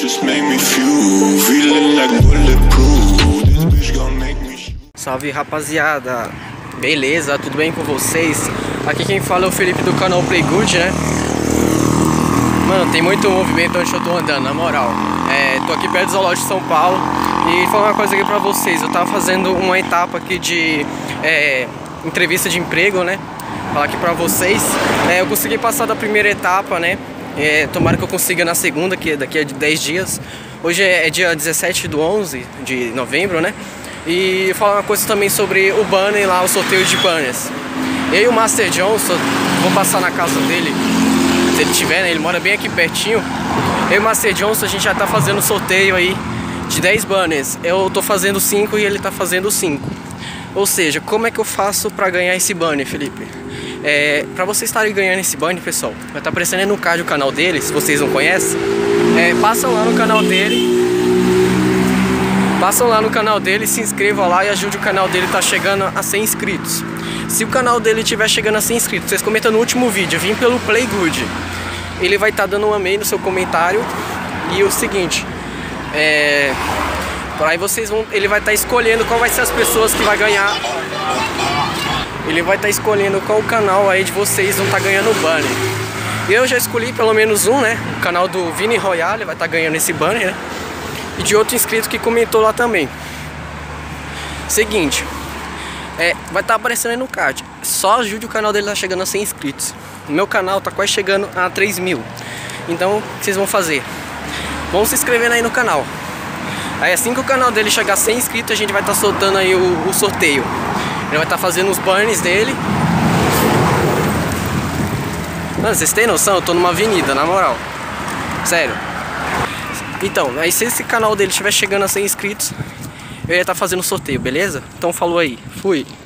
Salve rapaziada, beleza? Tudo bem com vocês? Aqui quem fala é o Felipe do canal Playgood, né? Mano, tem muito movimento onde eu tô andando, na moral. Tô aqui perto do Zoológico de São Paulo. E falar uma coisa aqui pra vocês. Eu tava fazendo uma etapa aqui de entrevista de emprego, né? Falar aqui pra vocês. Eu consegui passar da primeira etapa, né? Tomara que eu consiga na segunda, que daqui a 10 dias. Hoje é dia 17 do 11 de novembro, né? E falar uma coisa também sobre o banner lá, o sorteio de banners. Eu e o Master Johnson, vou passar na casa dele, se ele tiver, né? Ele mora bem aqui pertinho. Eu e o Master Johnson, a gente já tá fazendo sorteio aí de 10 banners. Eu tô fazendo 5 e ele tá fazendo 5. Ou seja, como é que eu faço pra ganhar esse banner, Felipe? Pra vocês estarem ganhando esse banner, pessoal, vai estar aparecendo aí no card o canal dele, se vocês não conhecem. Passam lá no canal dele. Passam lá no canal dele, se inscrevam lá e ajude o canal dele tá chegando a 100 inscritos. Se o canal dele estiver chegando a 100 inscritos, vocês comentam no último vídeo, vim pelo Playgood. Ele vai estar dando um amém no seu comentário. E o seguinte, aí vocês vão, ele vai estar escolhendo qual vai ser as pessoas que vai ganhar. Ele vai estar escolhendo qual canal aí de vocês vão estar ganhando o banner. Eu já escolhi pelo menos um, né? O canal do Vini Royale vai estar ganhando esse banner, né? E de outro inscrito que comentou lá também. Seguinte, vai estar aparecendo aí no card. Só ajude o canal dele tá chegando a 100 inscritos. O meu canal tá quase chegando a 3 mil. Então, o que vocês vão fazer? Vão se inscrevendo aí no canal. Aí assim que o canal dele chegar a 100 inscritos, a gente vai estar soltando aí o sorteio. Ele vai estar fazendo os banners dele. Mano, vocês têm noção? Eu tô numa avenida, na moral. Sério. Então, aí se esse canal dele estiver chegando a 100 inscritos, eu ia estar fazendo sorteio, beleza? Então falou aí, fui!